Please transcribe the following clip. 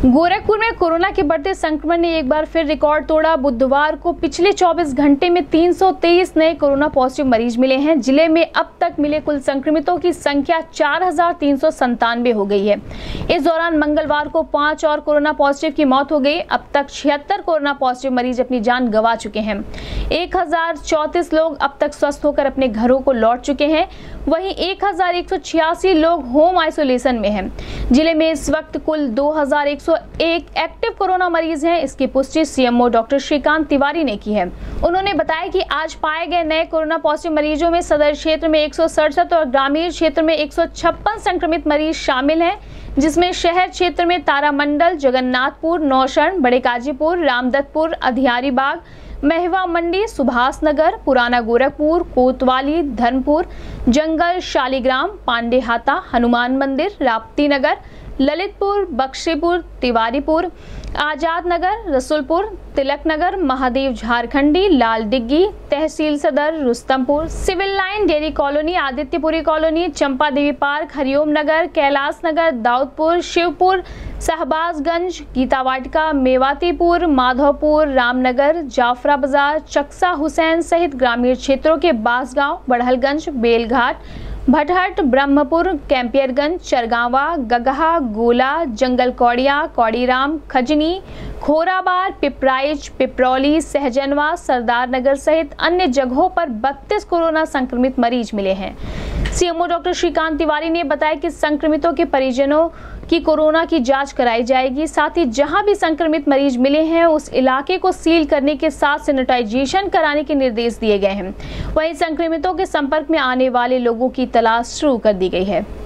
गोरखपुर में कोरोना के बढ़ते संक्रमण ने एक बार फिर रिकॉर्ड तोड़ा। बुधवार को पिछले 24 घंटे में 323 नए कोरोना पॉजिटिव मरीज मिले हैं। जिले में अब तक मिले कुल संक्रमितों की संख्या 4397 हो गई है। इस दौरान मंगलवार को 5 और कोरोना पॉजिटिव की मौत हो गई। अब तक 76 कोरोना पॉजिटिव मरीज अपनी जान गंवा चुके हैं। 1034 लोग अब तक स्वस्थ होकर अपने घरों को लौट चुके हैं। वहीं 1186 लोग होम आइसोलेशन में हैं। जिले में इस वक्त कुल 2101 एक्टिव कोरोना मरीज हैं। इसकी पुष्टि सीएमओ डॉक्टर श्रीकांत तिवारी ने की है। उन्होंने बताया कि आज पाए गए नए कोरोना पॉजिटिव मरीजों में सदर क्षेत्र में 167 और ग्रामीण क्षेत्र में 156 संक्रमित मरीज शामिल हैं, जिसमें शहर क्षेत्र में तारामंडल, जगन्नाथपुर, नौशरण, बड़े काजीपुर, रामदत्तपुर, अधियारी बाग, महवा मंडी, सुभाष नगर, पुराना गोरखपुर, कोतवाली, धर्मपुर, जंगल, शालीग्राम, पांडेहाता, हनुमान मंदिर, राप्ती नगर, ललितपुर, बख्शीपुर, तिवारीपुर, आजाद नगर, रसुलपुर, तिलक नगर, महादेव झारखंडी, लाल Diggi, Tehsil Sadar, Rustampur, civil line, dairy colony, Adityapuri colony, Champa Devi park, Hariom Nagar, Kailash Nagar, Daudpur, Shivpur, Shahbazganj, Geeta Vatika, Mewatipur, Madhavpur, Ramnagar, Jafra Bazar, Chaksa Hussain सहित ग्रामीण क्षेत्रों के बांसगांव, बड़हलगंज, बेलघाट, भटहट, ब्रह्मपुर, कैंपियरगंज, चरगावा, गगहा, गोला, जंगल कौड़िया, कौड़ीराम, खजनी, खोराबार, पिपराइच, पिपरौली, सहजनवा, सरदार नगर सहित अन्य जगहों पर 32 कोरोना संक्रमित मरीज मिले हैं। सीएमओ डॉक्टर श्रीकांत तिवारी ने बताया कि संक्रमितों के परिजनों की कोरोना की जांच कराई जाएगी। साथ ही जहां भी संक्रमित मरीज मिले हैं उस इलाके को सील करने के साथ सैनिटाइजेशन कराने के निर्देश दिए गए हैं। वहीं संक्रमितों के संपर्क में आने वाले लोगों की तलाश शुरू कर दी गई है।